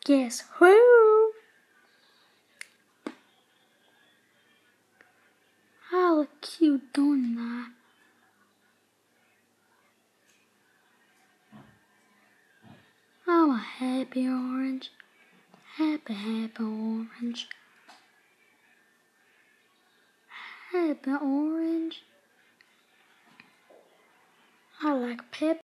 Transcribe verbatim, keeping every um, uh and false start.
Guess who? I look cute, don't I? I'm a happy orange. Happy, happy orange. Happy orange. I like pep.